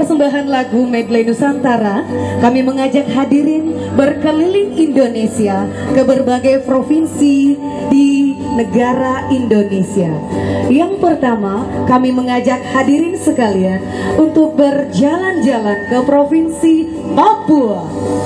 persembahan lagu medley Nusantara, kami mengajak hadirin berkeliling Indonesia ke berbagai provinsi di negara Indonesia. Yang pertama, kami mengajak hadirin sekalian untuk berjalan-jalan ke provinsi Papua.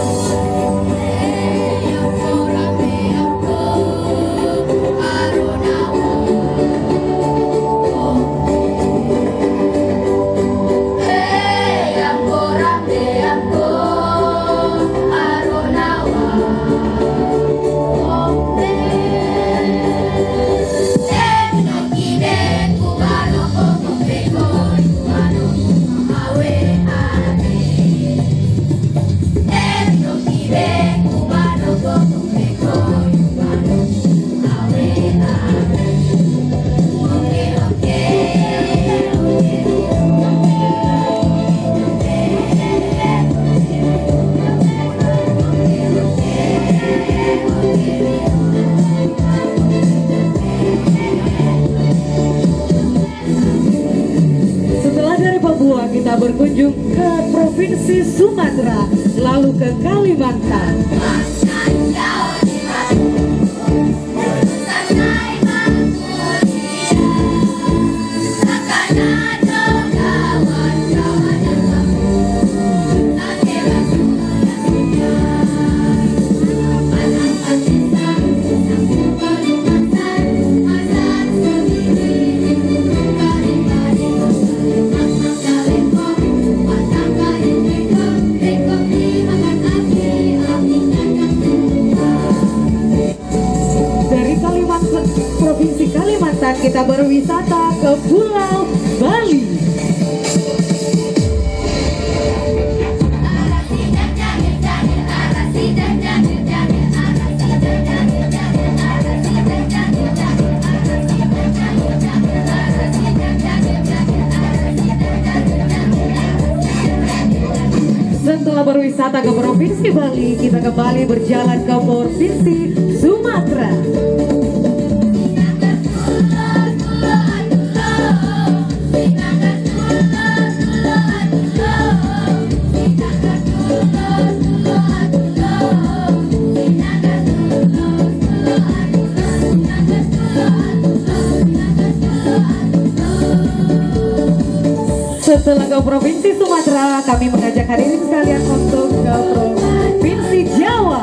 Kita berkunjung ke Provinsi Sumatera, lalu ke Kalimantan. Provinsi Kalimantan kita berwisata ke Pulau Bali. Setelah berwisata ke Provinsi Bali, kita kembali berjalan ke Provinsi Sumatera. Setelah ke Provinsi Sumatera, kami mengajak hadirin sekalian untuk ke Provinsi Jawa.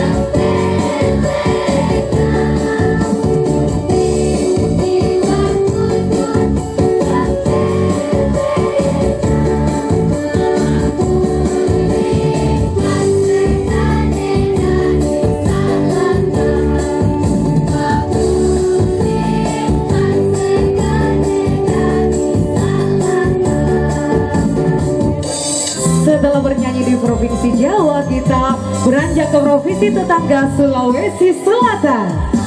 Setelah bernyanyi di Provinsi Jawa, kita beranjak ke provinsi tetangga Sulawesi Selatan.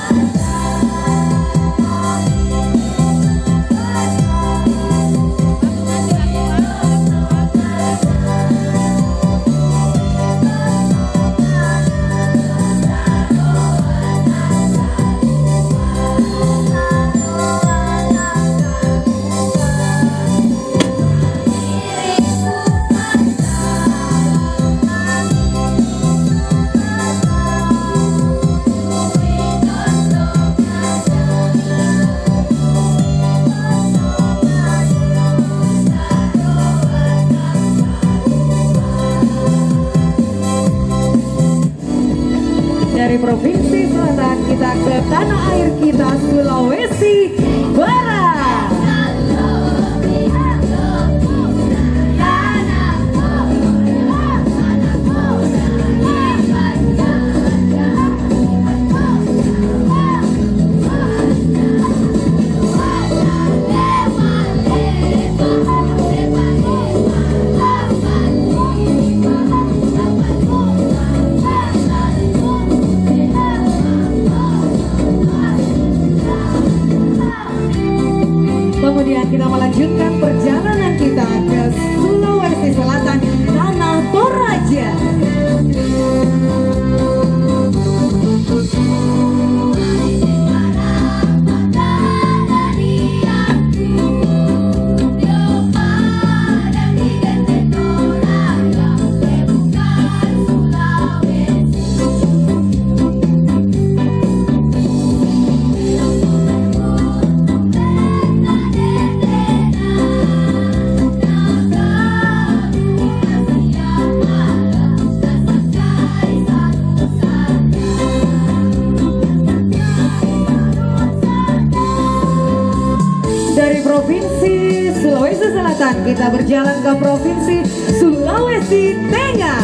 Dari Provinsi Selatan kita ke tanah air kita, Sulawesi Barat. Selatan, kita berjalan ke Provinsi Sulawesi Tengah.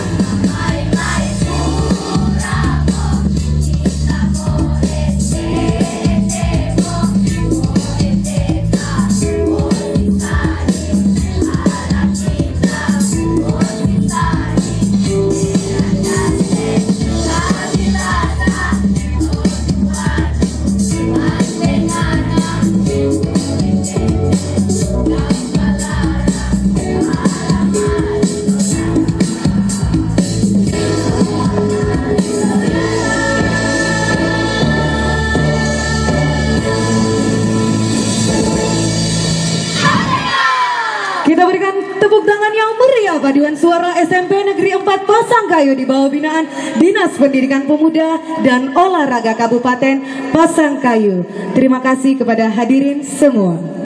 Kita berikan tepuk tangan yang meriah paduan suara SMP Negeri 4 Pasangkayu di bawah binaan Dinas Pendidikan Pemuda dan Olahraga Kabupaten Pasangkayu. Terima kasih kepada hadirin semua.